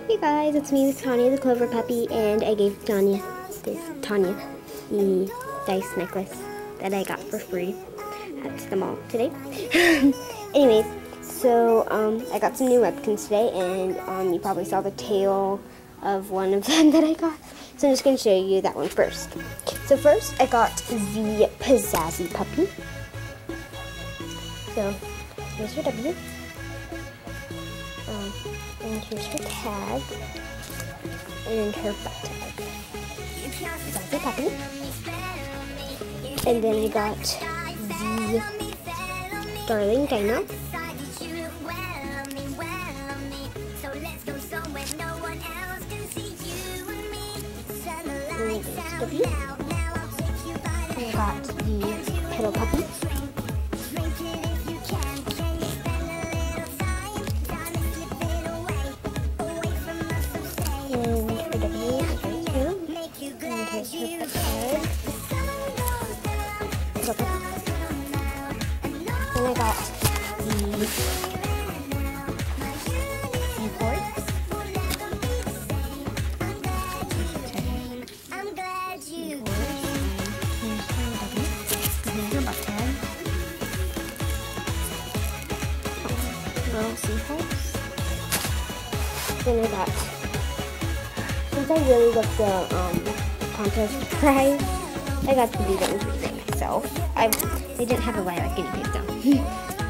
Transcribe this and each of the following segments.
Hey guys, it's me, Tanya the Clover Puppy, and I gave Tanya the dice necklace that I got for free at the mall today. Anyways, so I got some new Webkinz today, and you probably saw the tail of one of them that I got. So I'm just going to show you that one first. So first, I got the Pizzazzy Puppy. So here's her W. And here's her tag. And her butt tag. Pizzazzy Puppy. And then I got the Darling Dino. W. And I got the Pedal Puppy. And her W is right here. And here's her butt tag. Pedal Puppy. And I got the seaport. Little seahorse. Then I got, since I really loved the contest prize, I got to do them myself. They didn't have a wire like guinea pigs though.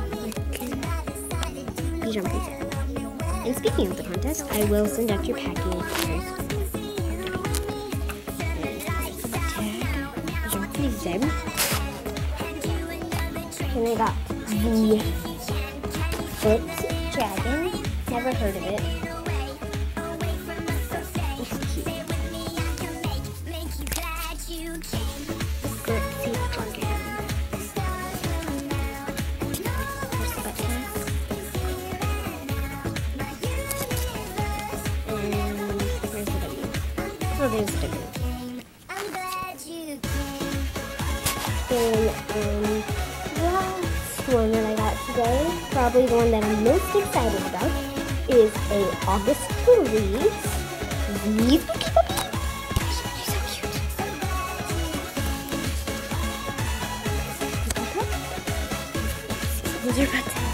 Bijan Pizza. And speaking of the contest, I will send out your package. Bijan Pizza. And I got the Foot Dragon. Never heard of it. It's cute. Galaxy Dragon. There's the butt tag. And where's the W? Oh, there's the W. And last one that I got today, probably the one that I'm most excited about, is a August release. The Spooky Puppy. She's so cute. Here's her butt tag.